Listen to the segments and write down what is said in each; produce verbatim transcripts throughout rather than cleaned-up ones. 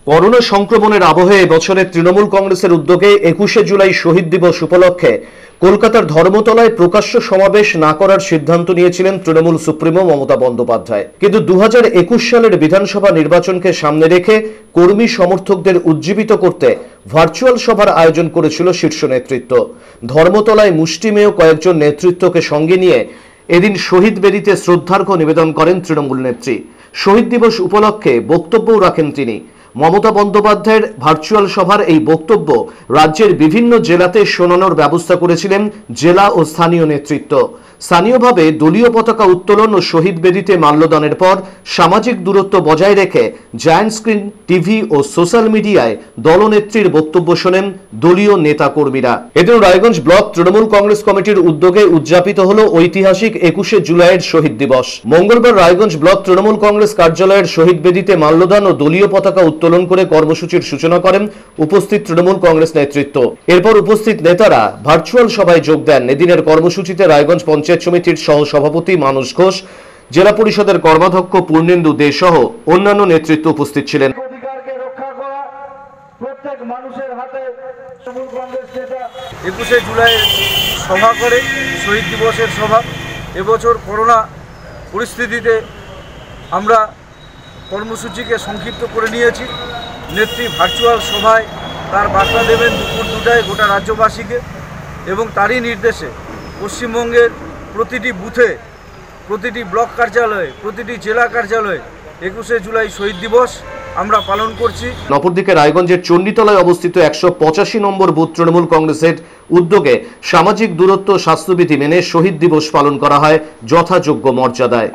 Corona সংক্রমণের আবহে এবছরের তৃণমূল কংগ্রেসের উদ্যোগে একুশে জুলাই শহীদ দিবস উপলক্ষে কলকাতার ধর্মতলায় প্রকাশ্য সমাবেশ না করার সিদ্ধান্ত নিয়েছিলেন তৃণমূল সুপ্রিমো মমতা বন্দ্যোপাধ্যায়। কিন্তু দু হাজার একুশ সালের বিধানসভা নির্বাচনকে সামনে রেখে কর্মী সমর্থকদের উজ্জীবিত করতে ভার্চুয়াল সভার আয়োজন করেছিল শীর্ষ নেতৃত্ব। ধর্মতলায় মুষ্টিমেয় কয়েকজন নেতৃত্বকে সঙ্গে নিয়ে এদিন শহীদ বেদিতে শ্রদ্ধার্ঘ্য নিবেদন করেন তৃণমূল নেত্রী। শহীদ দিবস উপলক্ষে বক্তব্যও রাখেন তিনি। মমতা বন্দ্যোপাধ্যায়ের ভার্চুয়াল সভার এই বক্তব্য রাজ্যের বিভিন্ন জেলাতে শোনানোর ব্যবস্থা করেছিলেন জেলা ও স্থানীয় নেতৃত্ব। স্থানীয়ভাবে দলীয় পতাকা উত্তোলন ও শহীদ বেদিতে মাল্যদানের পর সামাজিক দূরত্ব বজায় রেখে জায়ান্ট স্ক্রিন, টিভি ও সোশ্যাল মিডিয়ায় দলনেত্রীর বক্তব্য শোনেন দলীয় নেতা কর্মীরা। এদিন রায়গঞ্জ ব্লক তৃণমূল কংগ্রেস কমিটির উদ্যোগে উদযাপিত হল ঐতিহাসিক একুশে জুলাইয়ের শহীদ দিবস। মঙ্গলবার রায়গঞ্জ ব্লক তৃণমূল কংগ্রেস কার্যালয়ের শহীদ বেদিতে মাল্যদান ও দলীয় পতাকা উত্তোলন করে কর্মসূচির সূচনা করেন উপস্থিত তৃণমূল কংগ্রেস নেতৃত্ব। এরপর উপস্থিত নেতারা ভার্চুয়াল সভায় যোগ দেন। এদিনের কর্মসূচিতে রায়গঞ্জ পঞ্চায়েত সমিতির সহ সভাপতি মানস ঘোষ, জেলা পরিষদের কর্মাধ্যক্ষ পূর্ণেন্দু দে সহ অন্যান্য নেতৃত্ব উপস্থিত ছিলেন। একুশে জুলাই সভা করে শহীদ দিবসের সভা। এবছর করোনা পরিস্থিতিতে আমরা কর্মসূচিকে সংক্ষিপ্ত করে নিয়েছি। নেত্রী ভার্চুয়াল সভায় তার বার্তা দেবেন দুপুর দুটায় গোটা রাজ্যবাসীকে, এবং তারই নির্দেশে পশ্চিমবঙ্গের প্রতিটি বুথে, প্রতিটি ব্লক কার্যালয়ে, প্রতিটি জেলা কার্যালয়ে একুশে জুলাই শহীদ দিবস আমরা পালন করছি। অপরদিকে রায়গঞ্জের চণ্ডীতলায় অবস্থিত একশো পঁচাশি নম্বর বুথ তৃণমূল কংগ্রেসের উদ্যোগে সামাজিক দূরত্ব স্বাস্থ্যবিধি মেনে শহীদ দিবস পালন করা হয় যথাযোগ্য মর্যাদায়।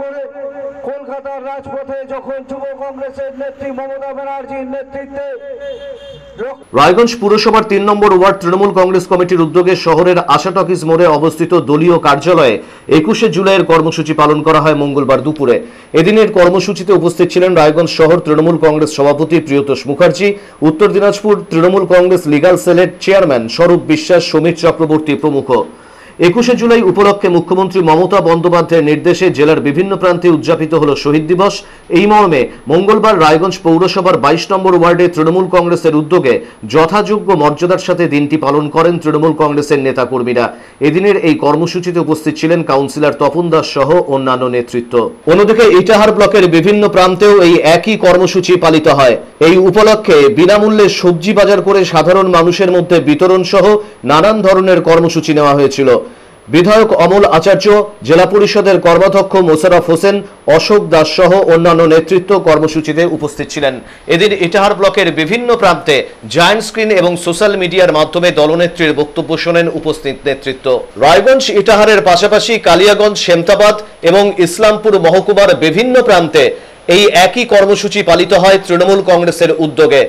কলকাতার রাজপথে যখন যুব কংগ্রেসের নেত্রী মমতা ব্যানার্জির নেতৃত্বে রায়গঞ্জ পুরসভার তিন নম্বর ওয়ার্ড তৃণমূল কংগ্রেস কমিটির উদ্যোগে শহরের আশা টকিজ মোড়ে অবস্থিত দলীয় কার্যালয়ে একুশে জুলাইয়ের কর্মসূচি পালন করা হয় মঙ্গলবার দুপুরে। এদিনের কর্মসূচিতে উপস্থিত ছিলেন রায়গঞ্জ শহর তৃণমূল কংগ্রেস সভাপতি প্রিয়তোষ মুখার্জি, উত্তর দিনাজপুর তৃণমূল কংগ্রেস লিগাল সেলের চেয়ারম্যান স্বরূপ বিশ্বাস, সমীর চক্রবর্তী প্রমুখ। একুশে জুলাই উপলক্ষে মুখ্যমন্ত্রী মমতা বন্দ্যোপাধ্যায়ের নির্দেশে জেলার বিভিন্ন প্রান্তে উদযাপিত হল শহীদ দিবস। এই মর্মে মঙ্গলবার রায়গঞ্জ পৌরসভার বাইশ নম্বর ওয়ার্ডে তৃণমূল কংগ্রেসের উদ্যোগে যথাযোগ্য মর্যাদার সাথে দিনটি পালন করেন তৃণমূল কংগ্রেসের নেতাকর্মীরা। এদিনের এই কর্মসূচিতে উপস্থিত ছিলেন কাউন্সিলর তপন দাস সহ অন্যান্য নেতৃত্ব। অন্যদিকে ইটাহার ব্লকের বিভিন্ন প্রান্তেও এই একই কর্মসূচি পালিত হয়। এই উপলক্ষে বিনামূল্যে সবজি বাজার করে সাধারণ মানুষের মধ্যে বিতরণ সহ নানান ধরনের কর্মসূচি নেওয়া হয়েছিল। বিধায়ক অমল আচার্য, জেলা পরিষদের কর্মাধ্যক্ষ মোশাররফ হোসেন, অশোক দাস সহ অন্যান্য নেতৃত্ব কর্মসূচিতে উপস্থিত ছিলেন। এদিন ইটাহার ব্লকের বিভিন্ন প্রান্তে জায়ান্ট স্ক্রিন এবং সোশ্যাল মিডিয়ার মাধ্যমে দলনেত্রীর বক্তব্য শোনেন উপস্থিত নেতৃত্ব। রায়গঞ্জ ইটাহারের পাশাপাশি কালিয়াগঞ্জ, সেমতাবাদ এবং ইসলামপুর মহকুমার বিভিন্ন প্রান্তে এই একই কর্মসূচি পালিত হয় তৃণমূল কংগ্রেসের উদ্যোগে।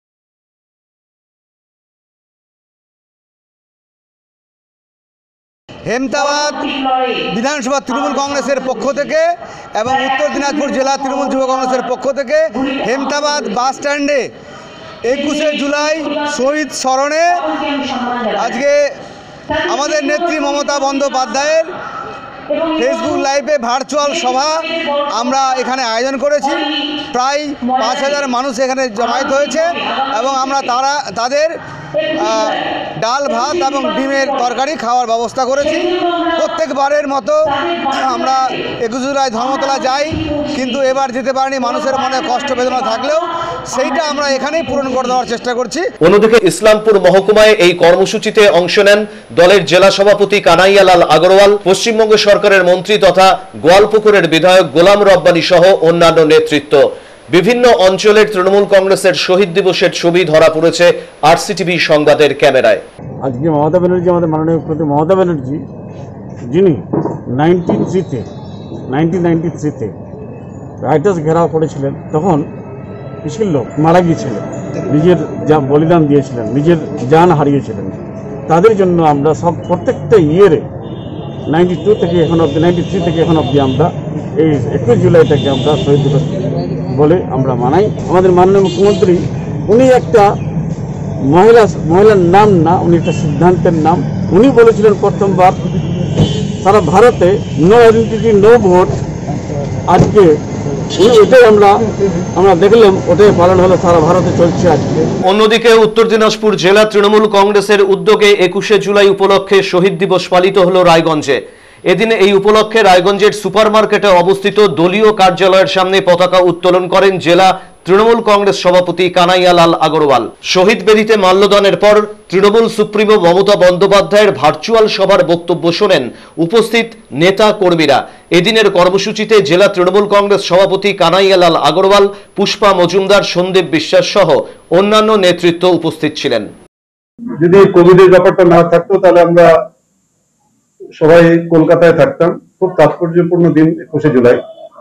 হেমতাবাদ বিধানসভা তৃণমূল কংগ্রেসের পক্ষ থেকে এবং উত্তর দিনাজপুর জেলা তৃণমূল যুব কংগ্রেসের পক্ষ থেকে হেমতাবাদ বাস স্ট্যান্ডে একুশে জুলাই শহীদ স্মরণে আজকে আমাদের নেত্রী মমতা বন্দ্যোপাধ্যায়ের ফেসবুক লাইভে ভার্চুয়াল সভা আমরা এখানে আয়োজন করেছি। প্রায় পাঁচ হাজার মানুষ এখানে জমায়েত হয়েছে এবং আমরা তারা তাদের ডাল ভাত এবং ডিমের তরকারি খাওয়ার ব্যবস্থা করেছি। প্রত্যেকবারের মতো আমরা একুশে জুলাই ধর্মতলা যাই, কিন্তু এবার যেতে পারিনি। মানুষের মনে কষ্ট বেদনা থাকলেও সেইটা আমরা এখানেই পূরণ করে দেওয়ার চেষ্টা করছি। অন্যদিকে ইসলামপুর মহকুমায় এই কর্মসূচিতে অংশ নেন দলের জেলা সভাপতি কানাইয়ালাল আগরওয়াল, পশ্চিমবঙ্গ সরকারের মন্ত্রী তথা গোয়ালপুকুরের বিধায়ক গোলাম রব্বানী সহ অন্যান্য নেতৃত্ব। বিভিন্ন অঞ্চলের তৃণমূল কংগ্রেসের শহীদ দিবসের ছবি ধরা পড়েছে আরসিটিভি সংবাদের ক্যামেরায়। আজকে মমতা ব্যানার্জি, আমাদের মাননীয় মুখ্যমন্ত্রী মমতা ব্যানার্জি, যিনি নাইনটি থ্রিতে নাইনটিন নাইনটি থ্রিতে রাইটার্স ঘেরাও করেছিলেন, তখন কিছু লোক মারা গিয়েছিলেন, নিজের যা বলিদান দিয়েছিলেন, নিজের জান হারিয়েছিলেন। তাদের জন্য আমরা সব প্রত্যেকটা ইয়েরে নাইনটি টু থেকে এখন অব্দি, নাইনটি থ্রি থেকে এখন অব্দি আমরা এই একুশ জুলাইটাকে আমরা শহীদ দিবস বলে আমরা মানাই। আমাদের মাননীয় মুখ্যমন্ত্রী উনি একটা মহিলা মহিলার নাম না, উনি একটা সিদ্ধান্তের নাম। উনি বলেছিলেন প্রথমবার সারা ভারতে নো আইডেন্টিটি নো ভোট। আজকে ওটাই আমরা আমরা দেখলাম, ওটাই পালন হলো, সারা ভারতে চলছে আজকে। অন্যদিকে উত্তর দিনাজপুর জেলা তৃণমূল কংগ্রেসের উদ্যোগে একুশে জুলাই উপলক্ষে শহীদ দিবস পালিত হলো রায়গঞ্জে। এদিন এই উপলক্ষে রায়গঞ্জের সুপার মার্কেটে অবস্থিত দলীয় কার্যালয়ের সামনে পতাকা উত্তোলন করেন জেলা তৃণমূল কংগ্রেস সভাপতি কানাইয়ালাল আগরওয়াল। শহীদ বেদিতে মাল্যদানের পর তৃণমূল সুপ্রিমো মমতা বন্দ্যোপাধ্যায়ের ভার্চুয়াল সভার বক্তব্য শোনেন উপস্থিত নেতা কর্মীরা। এদিনের কর্মসূচিতে জেলা তৃণমূল কংগ্রেস সভাপতি কানাইয়ালাল আগরওয়াল, পুষ্পা মজুমদার, সন্দীপ বিশ্বাস সহ অন্যান্য নেতৃত্ব উপস্থিত ছিলেন। যদি কোভিডের ব্যাপারটা না থাকতো তাহলে আমরা সবাই কলকাতায় থাকতাম। খুব তাৎপর্যপূর্ণ দিন একুশে জুলাই।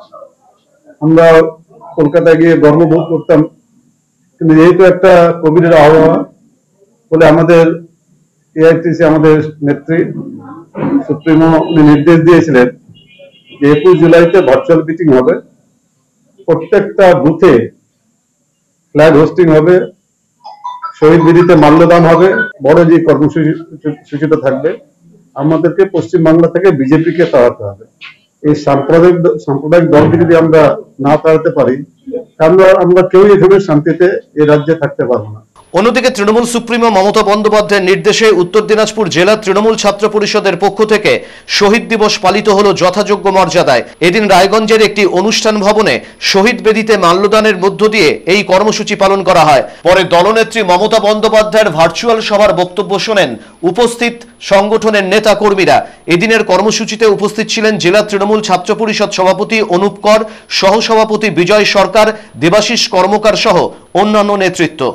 আমরা কলকাতায় গিয়ে গর্ববোধ করতাম, কিন্তু যেহেতু একটা কোভিডের আবহাওয়া বলে আমাদের এআইটিসি আমাদের নেত্রী সুপ্রিমো উনি নির্দেশ দিয়েছিলেন যে একুশ জুলাইতে ভার্চুয়াল মিটিং হবে, প্রত্যেকটা বুথে ফ্ল্যাগ হোস্টিং হবে, শহীদ বেদিতে মাল্যদান হবে, বড় যে কর্মসূচিটা থাকবে আমাদেরকে পশ্চিমবাংলা থেকে বিজেপিকে তাড়াতে হবে। এই সাম্প্রদায়িক সাম্প্রদায়িক দলকে যদি আমরা না তাড়াতে পারি তাহলে আমরা কেউই এখানে শান্তিতে এই রাজ্যে থাকতে পারবো না। অন্যদিকে তৃণমূল সুপ্রিমো মমতা বন্দ্যোপাধ্যায়ের নির্দেশে উত্তর দিনাজপুর জেলা তৃণমূল ছাত্র পরিষদের পক্ষ থেকে শহীদ দিবস পালিত হলো যথাযোগ্য মর্যাদায়। এদিন রায়গঞ্জের একটি অনুষ্ঠান ভবনে শহীদ বেদিতে মাল্যদানের মধ্য দিয়ে এই কর্মসূচি পালন করা হয়। পরে দলনেত্রী মমতা বন্দ্যোপাধ্যায়ের ভার্চুয়াল সভার বক্তব্য শোনেন উপস্থিত সংগঠনের নেতা কর্মীরা। এদিনের কর্মসূচিতে উপস্থিত ছিলেন জেলা তৃণমূল ছাত্র পরিষদ সভাপতি অনুপ কর, সহসভাপতি বিজয় সরকার, দেবাশিস কর্মকার সহ অন্যান্য নেতৃত্ব।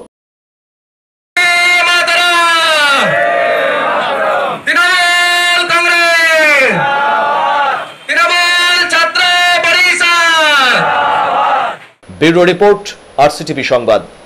ব্যুরো রিপোর্ট, আরসিটিভি সংবাদ।